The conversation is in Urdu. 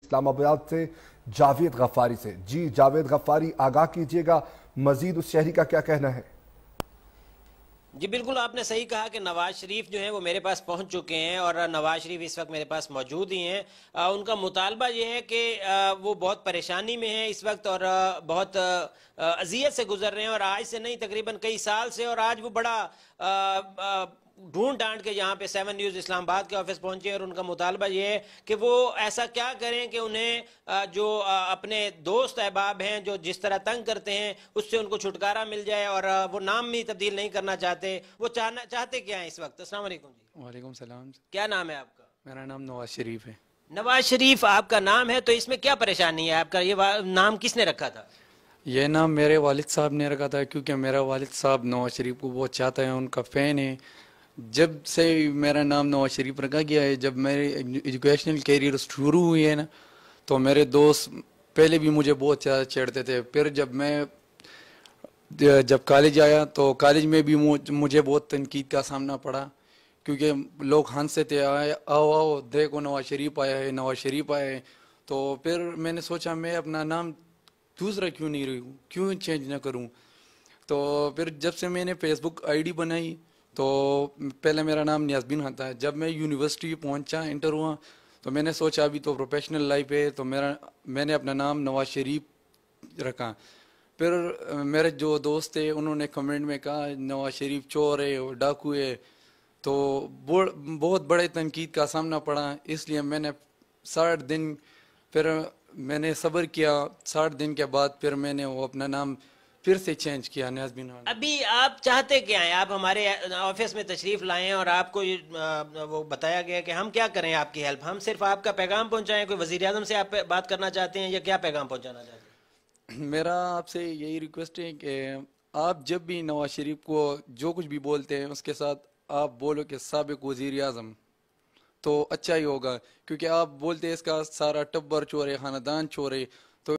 اسلام آباد سے جاوید غفاری سے۔ جی جاوید غفاری، آگاہ کیجئے گا، مزید اس شہری کا کیا کہنا ہے؟ جی بالکل آپ نے صحیح کہا کہ نواز شریف جو ہیں وہ میرے پاس پہنچ چکے ہیں، اور نواز شریف اس وقت میرے پاس موجود ہی ہیں۔ ان کا مطالبہ یہ ہے کہ وہ بہت پریشانی میں ہیں اس وقت، اور بہت اذیت سے گزر رہے ہیں، اور آج سے نہیں تقریباً کئی سال سے، اور آج وہ بڑا ڈھونڈ ڈانٹ کے یہاں پہ 7 نیوز اسلام آباد کے آفس پہنچے، اور ان کا مطالبہ یہ ہے کہ وہ ایسا کیا کریں کہ انہیں جو اپنے دوست احباب ہیں جو جس طرح تنگ کرتے ہیں اس سے ان کو چھٹکارا مل جائے، اور وہ نام بھی تبدیل نہیں کرنا چاہتے۔ وہ چاہتے کیا ہیں اس وقت؟ السلام علیکم جی۔ وعلیکم السلام۔ کیا نام ہے آپ کا؟ میرا نام نواز شریف ہے۔ نواز شریف آپ کا نام ہے، تو اس میں کیا پریشانی ہے آپ کا؟ یہ نام کس نے رکھا تھا؟ یہ نام میرے والد صاحب نے رکھا تھا، کیونکہ میرا والد صاحب نواز شریف کو بہت چاہتا ہے، ان کا فین ہے۔ جب سے میرا نام نواز شریف رکھا گیا ہے، جب میری ایجوکیشنل کیریئر شروع ہوئی ہے نا، تو میرے دوست پہلے بھی مجھے بہت چھیڑتے تھے۔ پھر جب کالج آیا تو کالج میں بھی مجھے بہت تنقید کا سامنا پڑا، کیونکہ لوگ ہنستے تھے، آؤ آؤ دیکھو نواز شریف آیا ہے، نواز شریف آیا ہے۔ تو پھر میں نے سوچا میں اپنا نام دوسرا کیوں نہیں رہوں، کیوں چینج نہ کروں۔ تو پھر جب سے میں نے فیس بک آئی ڈی بنائی تو پہلے میرا نام نیاز بن تھا۔ جب میں یونیورسٹی پہنچا، انٹر ہوا، تو میں نے سوچا ابھی تو پروفیشنل لائف ہے، تو میں نے اپنا نام نواز شریف رکھا۔ پھر میرے جو دوست تھے انہوں نے کمنٹ میں کہا نواز شریف چور ہے، ڈاکو ہے، تو بہت بڑے تنقید کا سامنا پڑا۔ اس لیے میں نے 60 دن پھر میں نے صبر کیا۔ 60 دن کے بعد پھر میں نے وہ اپنا نام پھر سے چینج کیا، نیاز بن۔ ابھی آپ چاہتے کیا ہیں؟ آپ ہمارے آفس میں تشریف لائیں اور آپ کو وہ بتایا گیا کہ ہم کیا کریں آپ کی ہیلپ؟ ہم صرف آپ کا پیغام پہنچائیں؟ کوئی وزیر اعظم سے آپ بات کرنا چاہتے ہیں یا کیا پیغام پہنچانا چاہتے ہیں؟ میرا آپ سے یہی ریکویسٹ ہے کہ آپ جب بھی نواز شریف کو جو کچھ بھی بولتے ہیں اس کے ساتھ آپ بولو کہ سابق وزیر اعظم، تو اچھا ہی ہوگا، کیونکہ آپ بولتے ہیں اس کا سارا ٹبر چور ہے، خاندان چور ہے،